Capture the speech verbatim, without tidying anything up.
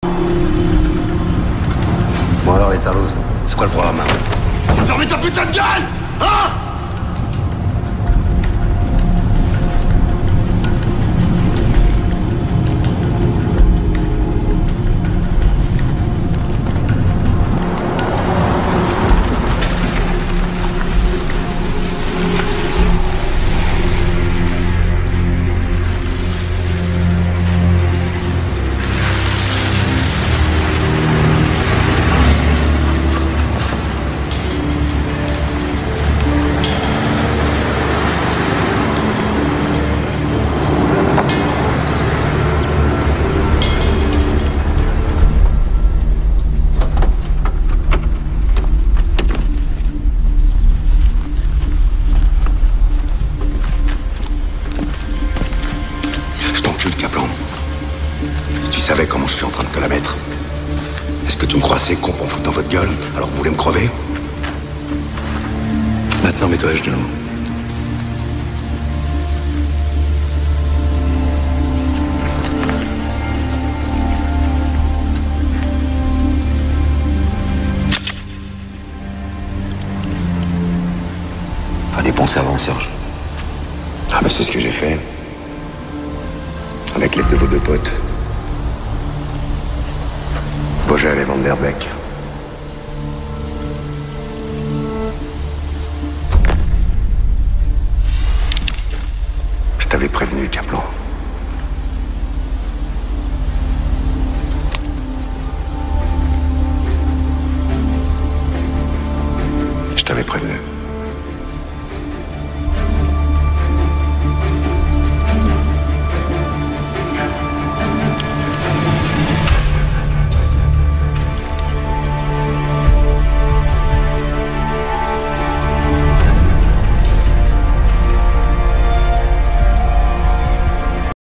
Bon alors les talos, c'est quoi le programme hein? Tu vas fermer ta putain de gueule, hein? Si tu savais comment je suis en train de te la mettre, est-ce que tu me crois assez con pour me foutre dans votre gueule alors que vous voulez me crever? Maintenant, mets-toi à genoux. Fallait penser avant, Serge. Ah, mais c'est ce que j'ai fait. Avec l'aide de vos deux potes. Vogel et Van Der Beek.